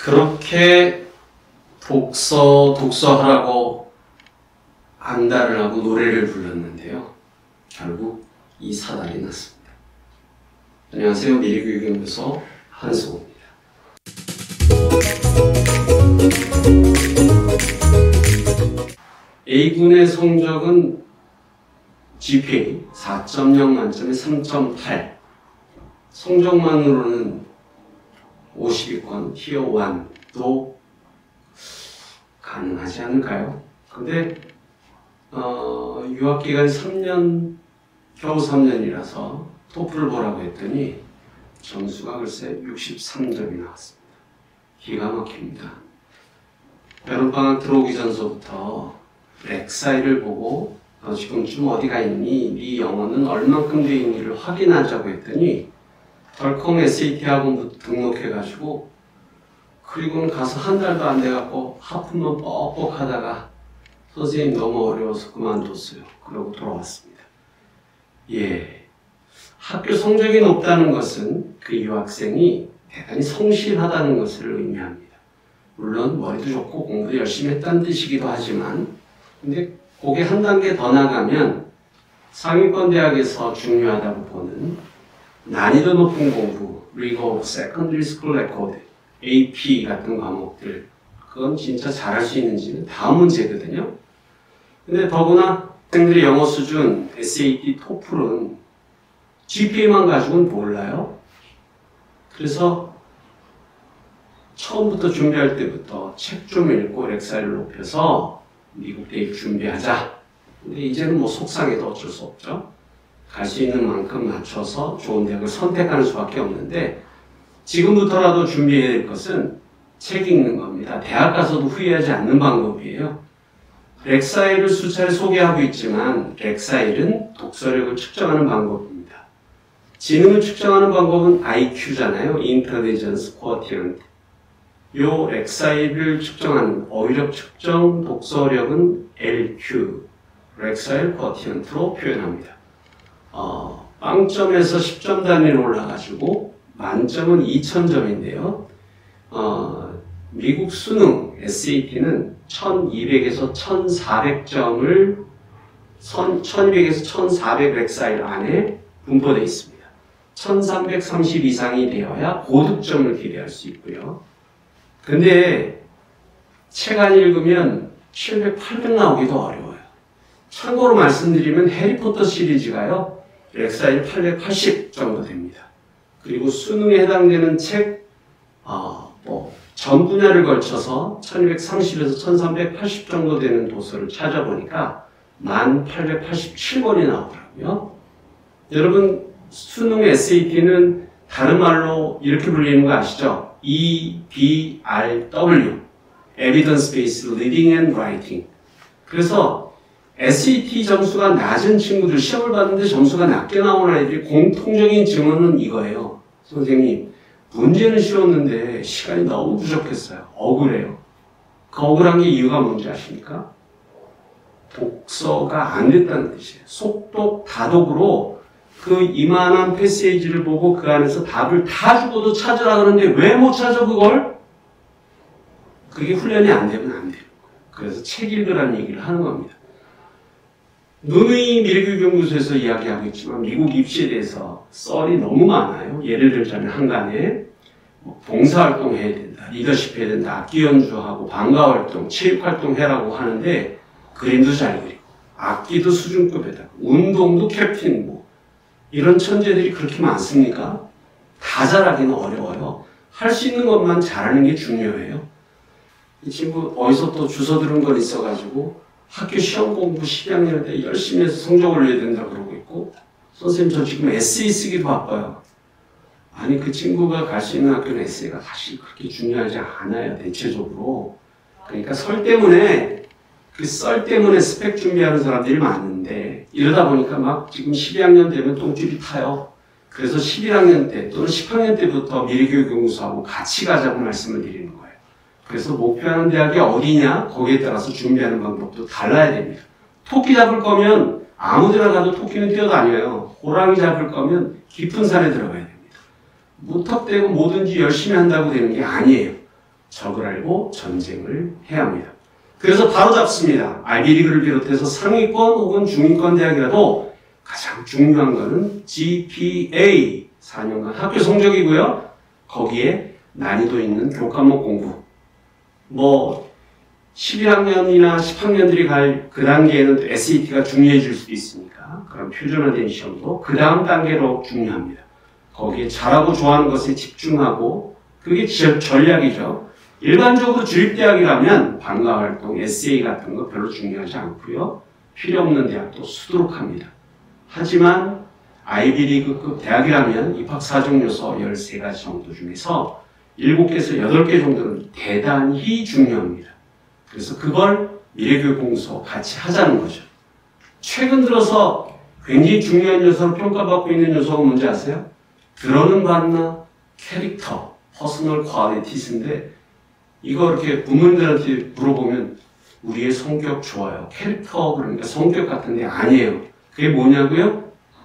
그렇게 독서하라고 안달을 하고 노래를 불렀는데요. 결국 이 사달이 났습니다. 안녕하세요. 미래교육연구소 한승호입니다. A군의 성적은 GPA 4.0 만점에 3.8. 성적만으로는 50위권 티어 1도 가능하지 않을까요? 근데 유학기간이 3년, 겨우 3년이라서 토플을 보라고 했더니 점수가 글쎄 63점이 나왔습니다. 기가 막힙니다. 여름방학 들어오기 전서부터 렉사이를 보고 너 지금쯤 어디가 있니? 네 영어는 얼만큼 돼 있니를 확인하자고 했더니 덜컹 SAT 학원 등록해가지고 그리고는 가서 한 달도 안 돼갖고 하품만 뻑뻑 하다가 선생님 너무 어려워서 그만뒀어요. 그러고 돌아왔습니다. 예, 학교 성적이 높다는 것은 그 유학생이 대단히 성실하다는 것을 의미합니다. 물론 머리도 좋고 공부도 열심히 했다는 뜻이기도 하지만 근데 그게 한 단계 더 나가면 상위권 대학에서 중요하다고 보는 난이도 높은 공부, Legal Secondary School Record, AP 같은 과목들 그건 진짜 잘할 수 있는지는 다음 문제거든요. 근데 더구나 학생들의 영어 수준, SAT, 토플은 GPA만 가지고는 몰라요. 그래서 처음부터 준비할 때부터 책 좀 읽고 렉사이를 높여서 미국 대입 준비하자. 근데 이제는 뭐 속상해도 어쩔 수 없죠. 갈 수 있는 만큼 맞춰서 좋은 대학을 선택하는 수밖에 없는데 지금부터라도 준비해야 될 것은 책 읽는 겁니다. 대학 가서도 후회하지 않는 방법이에요. 렉사이를 수차례 소개하고 있지만 렉사이는 독서력을 측정하는 방법입니다. 지능을 측정하는 방법은 IQ잖아요. Intelligence Quotient. 요 렉사이를 측정하는 어휘력 측정 독서력은 LQ, 렉사이 쿼티언트로 표현합니다. 빵점에서 10점 단위로 올라가지고 만점은 2000점인데요. 미국 수능 SAT는 1200에서 1400점을 1200에서 1400 렉사이 안에 분포되어 있습니다. 1330 이상이 되어야 고득점을 기대할 수 있고요. 근데 책 안 읽으면 700, 800 나오기도 어려워요. 참고로 말씀드리면 해리포터 시리즈가요. 렉사이 880 정도 됩니다. 그리고 수능에 해당되는 책, 전 분야를 걸쳐서 1230에서 1380 정도 되는 도서를 찾아보니까 1887권이 나오더라고요. 여러분 수능 SAT는 다른 말로 이렇게 불리는 거 아시죠? EBRW, Evidence Based Reading and Writing. 그래서 SAT 점수가 낮은 친구들, 시험을 봤는데 점수가 낮게 나온 아이들이 공통적인 증언은 이거예요. 선생님, 문제는 쉬웠는데 시간이 너무 부족했어요. 억울해요. 그 억울한 게 이유가 뭔지 아십니까? 독서가 안 됐다는 뜻이에요. 속독, 다독으로 그 이만한 패시지를 보고 그 안에서 답을 다 주고도 찾으라 그러는데 왜 못 찾아 그걸? 그게 훈련이 안 되면 안 돼요. 그래서 책 읽으라는 얘기를 하는 겁니다. 누누이 미래교육연구소에서 이야기하고 있지만 미국 입시에 대해서 썰이 너무 많아요. 예를 들자면 한간에 봉사활동 해야 된다, 리더십 해야 된다, 악기 연주하고 방과활동, 체육활동 해라고 하는데 그림도 잘 그리고 악기도 수준급에다 운동도 캡틴 이런 천재들이 그렇게 많습니까? 다 잘하기는 어려워요. 할 수 있는 것만 잘하는 게 중요해요. 이 친구 어디서 또 주워 들은 건 있어가지고 학교 시험 공부 12학년 때 열심히 해서 성적 올려야 된다 그러고 있고 선생님 저 지금 에세이 쓰기도 바빠요. 아니 그 친구가 갈 수 있는 학교는 에세이가 사실 그렇게 중요하지 않아요. 대체적으로. 그러니까 썰 때문에 스펙 준비하는 사람들이 많은데 이러다 보니까 막 지금 12학년 되면 똥줄이 타요. 그래서 11학년 때 또는 10학년 때부터 미래교육연구소하고 같이 가자고 말씀을 드리는 거예요. 그래서 목표하는 대학이 어디냐 거기에 따라서 준비하는 방법도 달라야 됩니다. 토끼 잡을 거면 아무 데나 가도 토끼는 뛰어다녀요. 호랑이 잡을 거면 깊은 산에 들어가야 됩니다. 무턱대고 뭐든지 열심히 한다고 되는 게 아니에요. 적을 알고 전쟁을 해야 합니다. 그래서 바로 잡습니다. 아이비리그를 비롯해서 상위권 혹은 중위권 대학이라도 가장 중요한 것은 GPA, 4년간 학교 성적이고요. 거기에 난이도 있는 교과목 공부. 11학년이나 10학년들이 갈 그 단계에는 또 SAT가 중요해질 수도 있으니까 그런 표준화된 시험도 그 다음 단계로 중요합니다. 거기에 잘하고 좋아하는 것에 집중하고 그게 전략이죠. 일반적으로 주립대학이라면 방과활동, 에세이 같은 거 별로 중요하지 않고요. 필요 없는 대학도 수두룩합니다. 하지만 아이비리그급 대학이라면 입학사정 요소 13가지 정도 중에서 7개에서 8개 정도는 대단히 중요합니다. 그래서 그걸 미래교육공소 같이 하자는 거죠. 최근 들어서 굉장히 중요한 요소로 평가받고 있는 요소가 뭔지 아세요? 들어는 봤나? 캐릭터, 퍼스널 퀄리티스인데 이거 이렇게 부모님들한테 물어보면 우리의 성격 좋아요. 캐릭터 그러니까 성격 같은데 아니에요. 그게 뭐냐고요?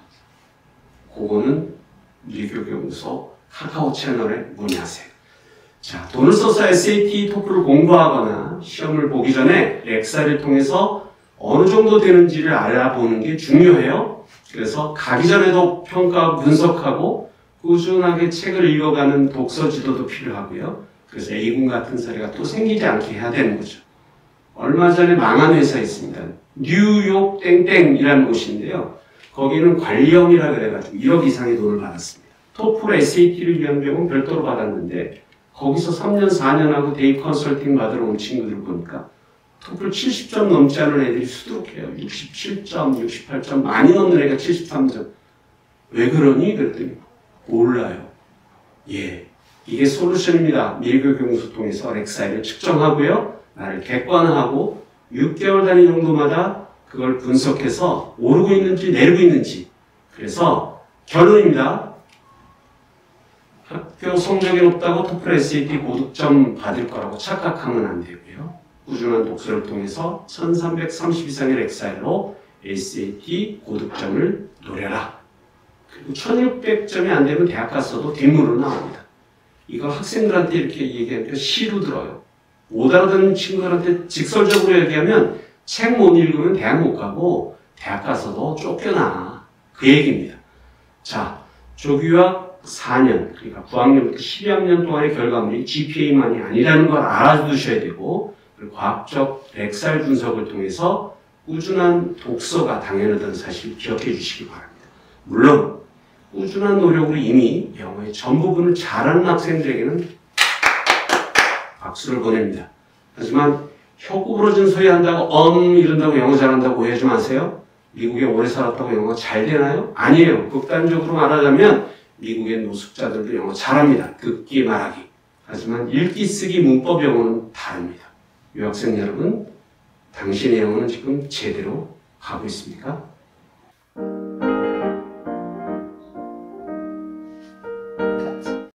그거는 미래교육공소 카카오 채널에 문의하세요. 자, 돈을 써서 SAT, 토플을 공부하거나 시험을 보기 전에 엑셀을 통해서 어느 정도 되는지를 알아보는 게 중요해요. 그래서 가기 전에도 평가 분석하고 꾸준하게 책을 읽어가는 독서 지도도 필요하고요. 그래서 A군 같은 사례가 또 생기지 않게 해야 되는 거죠. 얼마 전에 망한 회사 있습니다. 뉴욕 땡땡이라는 곳인데요. 거기는 관리형이라 그래가지고 1억 이상의 돈을 받았습니다. 토플 SAT를 위한 비용은 별도로 받았는데 거기서 3년, 4년 하고 데이 컨설팅 받으러 온 친구들 보니까 토플 70점 넘지 않은 애들이 수두룩해요. 67점, 68점, 많이 넘는 애가 73점. 왜 그러니? 그랬더니 몰라요. 예, 이게 솔루션입니다. 미래교육공소 통해서 렉사이를 측정하고요. 나를 객관화하고 6개월 단위 정도마다 그걸 분석해서 오르고 있는지 내리고 있는지. 그래서 결론입니다. 학교 성적이 높다고 토플 SAT 고득점 받을 거라고 착각하면 안 되고요. 꾸준한 독서를 통해서 1330 이상의 렉사일로 SAT 고득점을 노려라. 그리고 1600점이 안 되면 대학 가서도 뒷문으로 나옵니다. 이거 학생들한테 이렇게 얘기하니까 시로 들어요. 못 알아듣는 친구들한테 직설적으로 얘기하면 책 못 읽으면 대학 못 가고 대학 가서도 쫓겨나. 그 얘기입니다. 자, 조기유학 4년, 그러니까 9학년부터 12학년 동안의 결과물이 GPA만이 아니라는 걸 알아두셔야 되고 그리고 과학적 렉살 분석을 통해서 꾸준한 독서가 당연하다는 사실을 기억해 주시기 바랍니다. 물론 꾸준한 노력으로 이미 영어의 전 부분을 잘하는 학생들에게는 박수를 보냅니다. 하지만 혀 구부러진 소리 한다고 이런다고 영어 잘한다고 오해하지 마세요. 미국에 오래 살았다고 영어 잘 되나요? 아니에요. 극단적으로 말하자면 미국의 노숙자들도 영어 잘합니다. 듣기 말하기. 하지만 읽기 쓰기 문법 영어는 다릅니다. 유학생 여러분, 당신의 영어는 지금 제대로 가고 있습니까?